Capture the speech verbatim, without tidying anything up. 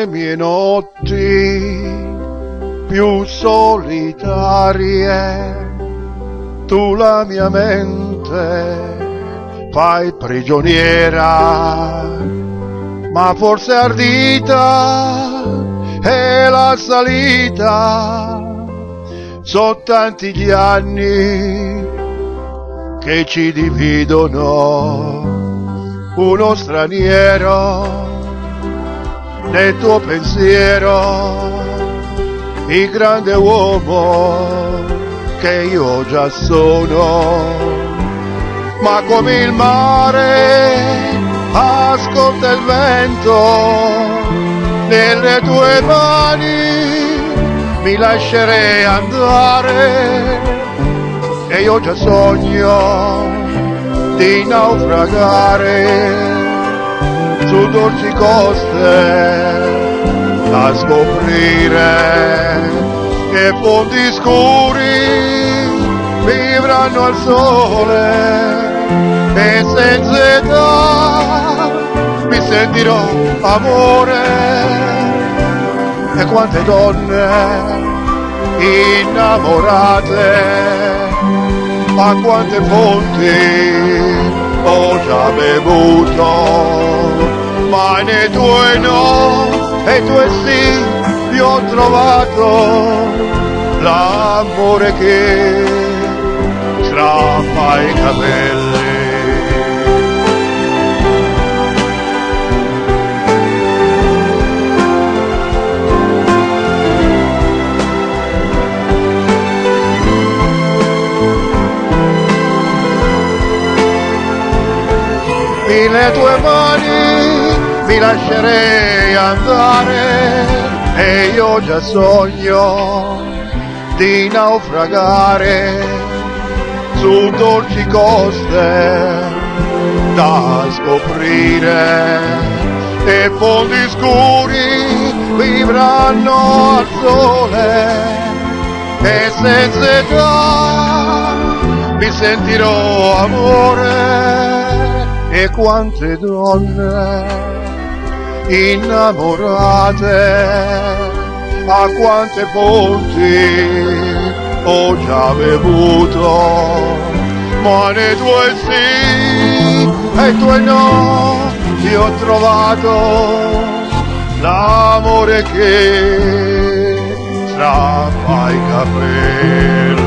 nelle mie notti più solitarie, tu la mia mente fai prigioniera, ma forse ardita è la salita, sono tanti gli anni che ci dividono, uno straniero nel tuo pensiero, il grande uomo che io già sono, ma come il mare ascolta il vento, nelle tue mani mi lascerei andare, e io già sogno di naufragare su dolci coste, a scoprire che fondi scuri vivranno al sole, e senza età mi sentirò amore. E quante donne innamorate, a quante fonti ho già bevuto, ma nei tuoi no e tu e sì, io ho trovato l'amore che strappa i capelli. Nelle tue mani mi lascerei andare, e io già sogno di naufragare su dolci coste da scoprire, e fondi scuri vivranno al sole, e senza età mi sentirò amore. E quante donne innamorate, a quante fonti ho già bevuto, ma nei tuoi sì e i tuoi no io ho trovato l'amore che strappa i capelli.